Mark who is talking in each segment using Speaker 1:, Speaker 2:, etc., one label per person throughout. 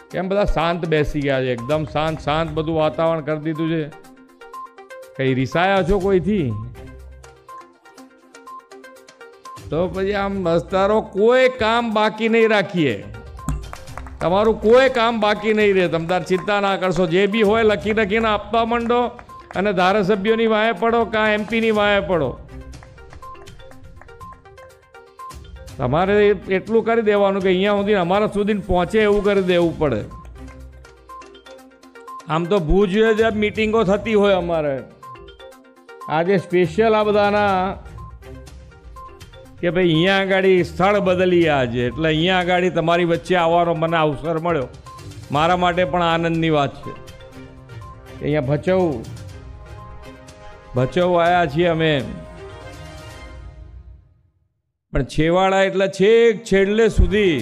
Speaker 1: કેમ બધા શાંત બેસી ગયા છે? એકદમ શાંત શાંત બધું વાતાવરણ કરી દીધું છે. કઈ રિસાયા છો કોઈથી? તો પછી આમ બસ્તારો કોઈ કામ બાકી નહીં રાખીએ. તમારું કોઈ કામ બાકી નહીં રહે. તમે તાર ચિંતા ના કરશો. જે બી હોય લખી લખીને આપવા માંડો અને ધારાસભ્યોની વાંહે પડો કાં એમપીની વાંહે પડો. તમારે એટલું કરી દેવાનું કે અહીંયા સુધી અમારા સુધી પહોંચે એવું કરી દેવું પડે. આમ તો ભુજ જ મિટિંગો થતી હોય અમારે. આજે સ્પેશિયલ આ બધાના કે ભાઈ અહીંયા આગળ સ્થળ બદલી આજે, એટલે અહીંયા આગળ તમારી વચ્ચે આવવાનો મને અવસર મળ્યો. મારા માટે પણ આનંદની વાત છે. અહીંયા ભચાઉ આવ્યા છીએ અમે, પણ છેવાડા એટલે છેક છેલ્લે સુધી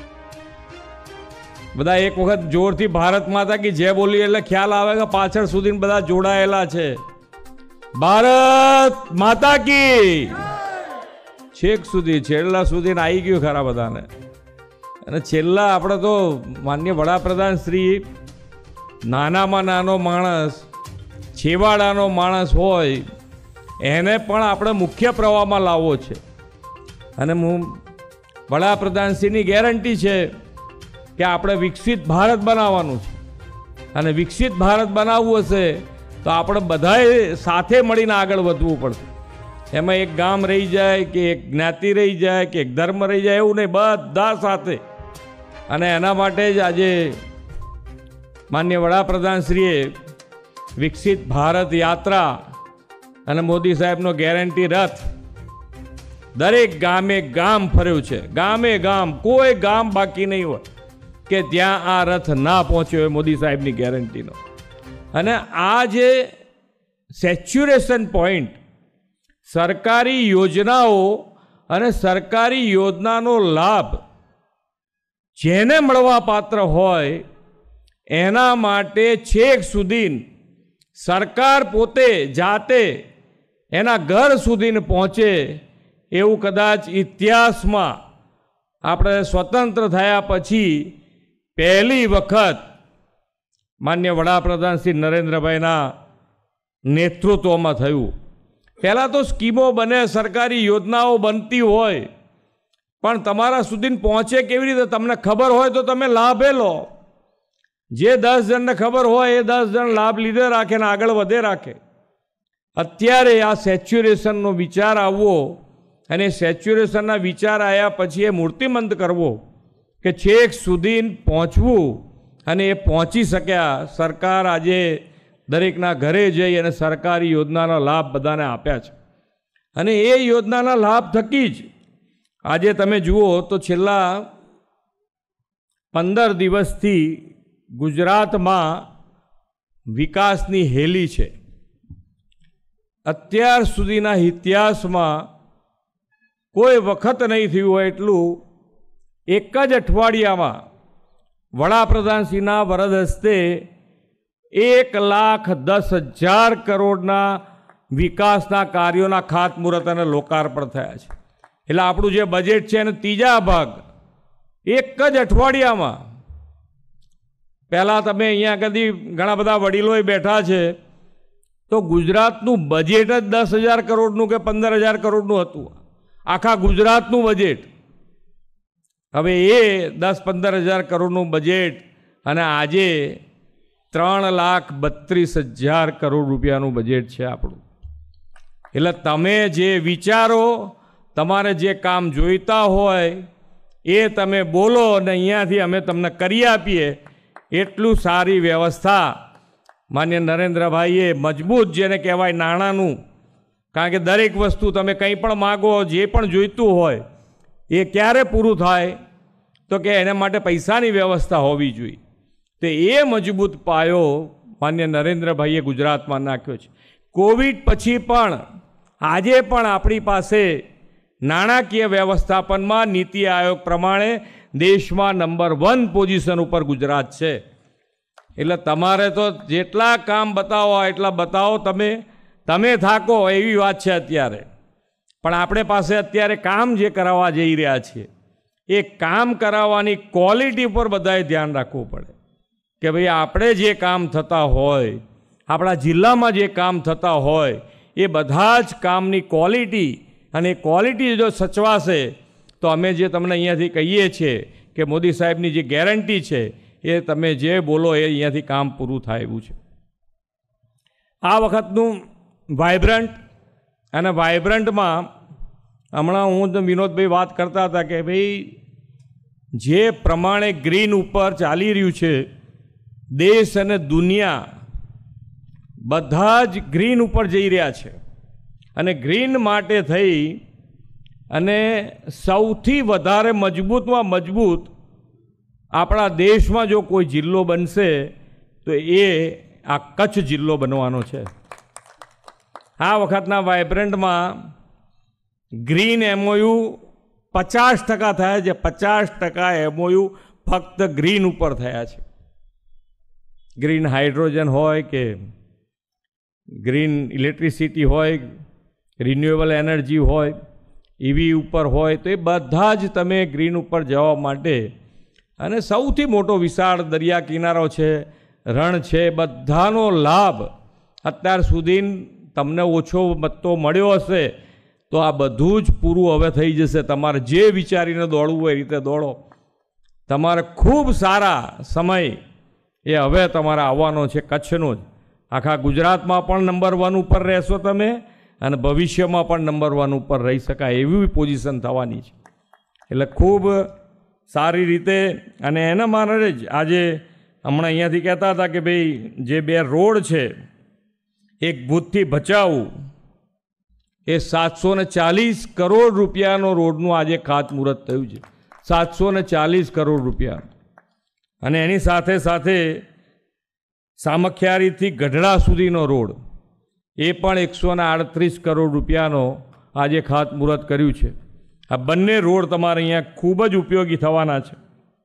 Speaker 1: બધા એક વખત જોરથી ભારત માતા કી જય બોલી એટલે ખ્યાલ આવે કે પાછળ સુધી બધા જોડાયેલા છે. ભારત માતા કી છેક સુધી છેલ્લા સુધી આવી ગયું ખરા બધાને. અને છેલ્લા આપણે તો માન્ય વડાપ્રધાન શ્રી નાનામાં નાનો માણસ, છેવાડાનો માણસ હોય એને પણ આપણે મુખ્ય પ્રવાહમાં લાવવો છે. અને વડાપ્રધાનશ્રીની ગેરંટી છે કે આપણે વિકસિત ભારત બનાવવાનું છે. અને વિકસિત ભારત બનાવવું હશે તો આપણે બધાએ સાથે મળીને આગળ વધવું પડશે. એમાં એક ગામ રહી જાય કે એક જ્ઞાતિ રહી જાય કે એક ધર્મ રહી જાય એવું નહીં, બધા સાથે. અને એના માટે જ આજે માન્ય વડાપ્રધાનશ્રીએ વિકસિત ભારત યાત્રા અને મોદી સાહેબનો ગેરંટી રથ દરેક ગામે ગામ ફર્યું છે. ગામે ગામ કોઈ ગામ બાકી નહીં હોય કે ત્યાં આ રથ ના પહોંચ્યો હોય મોદી સાહેબની ગેરંટીનો. અને આ જે સેચ્યુરેશન પોઈન્ટ સરકારી યોજનાઓ અને સરકારી યોજનાનો લાભ જેને મળવા પાત્ર હોય એના માટે છેક સુધી સરકાર પોતે જાતે એના ઘર સુધી પહોંચે એવું કદાચ ઇતિહાસમાં આપણે સ્વતંત્ર થયા પછી પહેલી વખત માન્ય વડાપ્રધાન શ્રી નરેન્દ્રભાઈના નેતૃત્વમાં થયું. પહેલાં તો સ્કીમો બને, સરકારી યોજનાઓ બનતી હોય, પણ તમારા સુધી પહોંચે કેવી રીતે? તમને ખબર હોય તો તમે લાભે લો. જે 10 જણને ખબર હોય એ 10 જણ લાભ લીધે રાખે ને આગળ વધે રાખે. અત્યારે આ સેચ્યુરેશનનો વિચાર આવવો અને સેચ્યુરેશનના વિચાર આવ્યા પછી એ મૂર્તિમંત કરવો કે છેક સુધી પહોંચવું, અને એ પહોંચી શક્યા. સરકાર આજે દરેકના ઘરે જઈ અને સરકારી યોજનાનો લાભ બધાને આપ્યા છે. અને એ યોજનાના લાભ થકી જ આજે તમે જુઓ તો છેલ્લા 15 દિવસથી ગુજરાતમાં વિકાસની હેલી છે. અત્યાર સુધીના ઇતિહાસમાં કોઈ વખત નહીં થયું હોય એટલું એક જ અઠવાડિયામાં વડાપ્રધાનશ્રીના વરદ હસ્તે 1,10,000 કરોડના વિકાસના કાર્યોના ખાતમુહૂર્ત અને લોકાર્પણ થયા છે. એટલે આપણું જે બજેટ છે એને ત્રીજા ભાગ એક જ અઠવાડિયામાં. પહેલાં તમે અહીંયા કદી ઘણા બધા વડીલોએ બેઠા છે તો ગુજરાતનું બજેટ જ 10,000 કરોડનું કે 15,000 કરોડનું હતું, આખા ગુજરાતનું બજેટ. હવે એ 10-15,000 કરોડનું બજેટ અને આજે 3,32,000 કરોડ રૂપિયાનું બજેટ છે આપણું. એટલે તમે જે વિચારો, તમારે જે કામ જોઈતા હોય એ તમે બોલો અને અહીંયાથી અમે તમને કરી આપીએ. એટલું સારી વ્યવસ્થા માન્ય નરેન્દ્રભાઈએ મજબૂત, જેને કહેવાય નાણાંનું, કારણ કે દરેક વસ્તુ તમે કંઈ પણ માગો, જે પણ જોઈતું હોય એ ક્યારે પૂરું થાય તો કે એના માટે પૈસાની વ્યવસ્થા હોવી જોઈએ. તો એ મજબૂત પાયો માન્ય નરેન્દ્રભાઈએ ગુજરાતમાં નાખ્યો છે. કોવિડ પછી પણ આજે પણ આપણી પાસે નાણાકીય વ્યવસ્થાપનમાં નીતિ આયોગ પ્રમાણે દેશમાં નંબર 1 પોઝિશન ઉપર ગુજરાત છે. એટલે તમારે તો જેટલા કામ બતાવો એટલા બતાવો, તમે થાકો એવી વાત છે અત્યારે. પણ આપણે પાસે અત્યારે કામ જે કરાવવા જઈ રહ્યા છીએ એ કામ કરાવવાની ક્વોલિટી પર બધાએ ધ્યાન રાખવું પડે. કે ભાઈ આપણે જે કામ થતા હોય, આપણા જિલ્લામાં જે કામ થતા હોય, એ બધા જ કામની ક્વોલિટી, અને એ ક્વોલિટી જો સચવાશે તો અમે જે તમને અહીંયાથી કહીએ છીએ કે મોદી સાહેબની જે ગેરંટી છે એ તમે જે બોલો એ અહીંયાથી કામ પૂરું થાય એવું છે. આ વખતનું વાઇબ્રન્ટ, અને વાઇબ્રન્ટમાં હમણાં હું વિનોદભાઈ વાત કરતા હતા કે ભાઈ જે પ્રમાણે ગ્રીન ઉપર ચાલી રહ્યું છે, દેશ અને દુનિયા બધા જ ગ્રીન ઉપર જઈ રહ્યા છે. અને ગ્રીન માટે થઈ અને સૌથી વધારે મજબૂતમાં મજબૂત આપણા દેશમાં જો કોઈ જિલ્લો બનશે તો એ આ કચ્છ જિલ્લો બનવાનો છે. આ વખતના વાઇબ્રન્ટમાં ગ્રીન એમઓયુ 50% થયા છે. 50% એમઓયુ ફક્ત ગ્રીન ઉપર થયા છે. ગ્રીન હાઇડ્રોજન હોય કે ગ્રીન ઇલેક્ટ્રિસિટી હોય, રિન્યુએબલ એનર્જી હોય, ઈવી ઉપર હોય, તો એ બધા જ તમે ગ્રીન ઉપર જવા માટે, અને સૌથી મોટો વિશાળ દરિયા કિનારો છે, રણ છે, બધાનો લાભ અત્યાર સુધી તમને ઓછો મત્તો મળ્યો હશે તો આ બધું જ પૂરું હવે થઈ જશે. તમારે જે વિચારીને દોડવું હોય એ રીતે દોડો. તમારે ખૂબ સારા સમય એ હવે તમારે આવવાનો છે કચ્છનો જ. આખા ગુજરાતમાં પણ નંબર 1 ઉપર રહેશો તમે, અને ભવિષ્યમાં પણ નંબર 1 ઉપર રહી શકાય એવી પોઝિશન થવાની છે. એટલે ખૂબ સારી રીતે, અને એના માટે જ આજે હમણાં અહીંયાથી કહેતા હતા કે ભાઈ જે 2 રોડ છે, એક ભૂતથી ભચાઉ, એ 740 કરોડ રૂપિયાનો રોડનું આજે ખાતમુહૂર્ત થયું છે. 740 કરોડ રૂપિયા. અને એની સાથે સાથે સામખિયારીથી ગઢડા સુધીનો રોડ, એ પણ 138 કરોડ રૂપિયાનો આજે ખાતમુહૂર્ત કર્યું છે. આ બંને રોડ તમારે અહીંયા ખૂબ જ ઉપયોગી થવાના છે.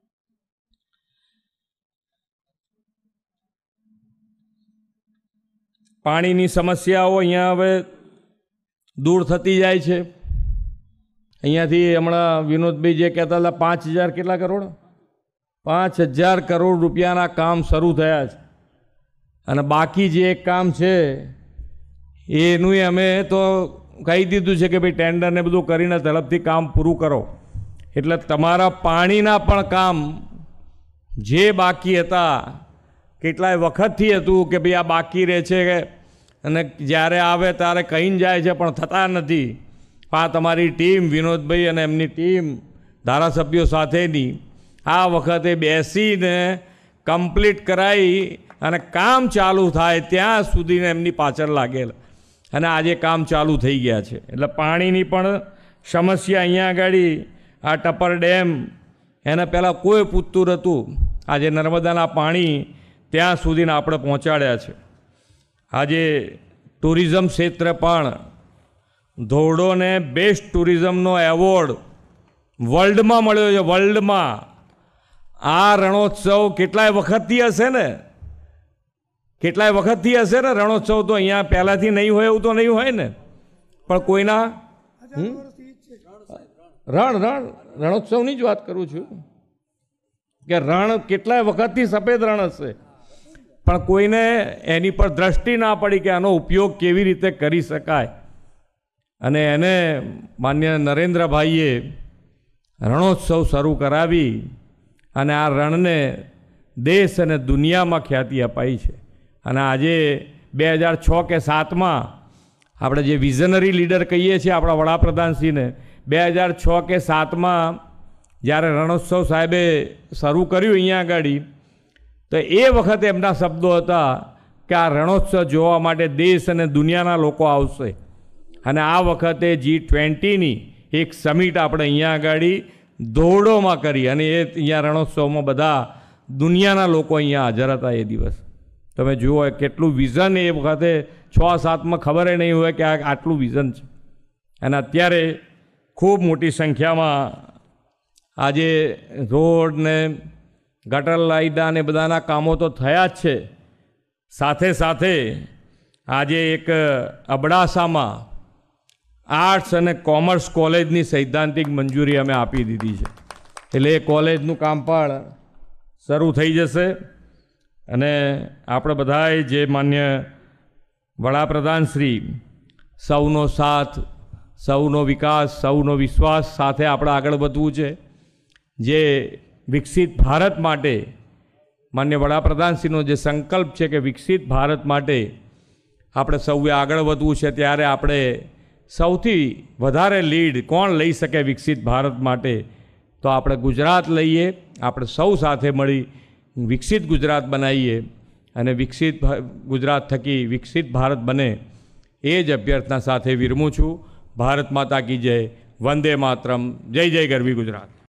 Speaker 1: પાણીની સમસ્યાઓ અહીંયા હવે દૂર થતી જાય છે. અહીંયાથી હમણાં વિનોદભાઈ જે કહેતા હતા 5000 કેટલા કરોડ, 5000 કરોડ રૂપિયાના કામ શરૂ થયા છે. અને બાકી જે એક કામ છે એનું અમે તો કહી દીધું છે કે ભાઈ ટેન્ડરને બધું કરીને ઝડપથી કામ પૂરું કરો. એટલે તમારા પાણીના પણ કામ જે બાકી હતા, કેટલાય વખતથી હતું કે ભાઈ આ બાકી રહે છે, અને જ્યારે આવે ત્યારે કહીને જાય છે પણ થતા નથી. આ તમારી ટીમ, વિનોદભાઈ અને એમની ટીમ ધારાસભ્યો સાથેની, આ વખતે બેસીને કમ્પ્લીટ કરાવી અને કામ ચાલુ થાય ત્યાં સુધીને એમની પાછળ લાગેલ, અને આજે કામ ચાલુ થઈ ગયા છે. એટલે પાણીની પણ સમસ્યા અહીંયા આગળ, આ ટપર ડેમ, એના પહેલાં કોઈ પૂછતું નહોતું, આજે નર્મદાના પાણી ત્યાં સુધીને આપણે પહોંચાડ્યા છે. આજે ટુરિઝમ ક્ષેત્ર પણ ધોરડોને બેસ્ટ ટુરિઝમનો એવોર્ડ વર્લ્ડમાં મળ્યો છે. વર્લ્ડમાં આ રણોત્સવ કેટલાય વખતથી હશે ને, કેટલાય વખતથી હશે ને રણોત્સવ. તો અહીંયા પહેલાંથી નહીં હોય એવું તો નહીં હોય ને, પણ કોઈના રણોત્સવની જ વાત કરું છું કે રણ કેટલાય વખતથી સફેદ રણ હશે, પણ કોઈને એની પર દ્રષ્ટિ ના પડી કે આનો ઉપયોગ કેવી રીતે કરી શકાય. અને એને માન્ય નરેન્દ્રભાઈએ રણોત્સવ શરૂ કરાવી અને આ રણને દેશ અને દુનિયામાં ખ્યાતિ અપાઈ છે. અને આજે 2006 કે 2007માં આપણે જે વિઝનરી લીડર કહીએ છીએ આપણા વડાપ્રધાનશ્રીને, 2006 કે 2007માં જ્યારે રણોત્સવ સાહેબે શરૂ કર્યું અહીંયા આગળ, તો એ વખતે એમના શબ્દો હતા કે આ રણોત્સવ જોવા માટે દેશ અને દુનિયાના લોકો આવશે. અને આ વખતે G20ની એક સમિટ આપણે અહીંયા આગળ ધોરડોમાં કરી, અને એ અહીંયા રણોત્સવમાં બધા દુનિયાના લોકો અહીંયા હાજર હતા. એ દિવસ તમે જુઓ કેટલું વિઝન એ વખતે 6-7માં ખબર નહીં હોય કે આટલું વિઝન છે. અને અત્યારે ખૂબ મોટી સંખ્યામાં આજે રોડ ને ગટર લાઈના ને બધાના કામો તો થયા જ છે. સાથે સાથે આજે એક અબડાસામાં આર્ટ્સ અને કોમર્સ કોલેજની સૈદ્ધાંતિક મંજૂરી અમે આપી દીધી છે. એટલે એ કોલેજનું કામ પણ શરૂ થઈ જશે. અને આપણે બધાએ જે માન્ય વડાપ્રધાન શ્રી સૌનો સાથ, સૌનો વિકાસ, સૌનો વિશ્વાસ સાથે આપણે આગળ વધવું છે. જે વિકસિત ભારત માટે માન્ય વડાપ્રધાનશ્રીનો જે સંકલ્પ છે કે વિકસિત ભારત માટે આપણે સૌએ આગળ વધવું છે, ત્યારે આપણે સૌથી વધારે લીડ કોણ લઈ શકે વિકસિત ભારત માટે, તો આપણે ગુજરાત લઈએ. આપણે સૌ સાથે મળી વિકસિત ગુજરાત બનાવીએ અને વિકસિત ગુજરાત થકી વિકસિત ભારત બને, એ જ અભ્યર્થના સાથે વિરમું છું. ભારત માતા કી જય. વંદે માતરમ. જય જય ગરવી ગુજરાત.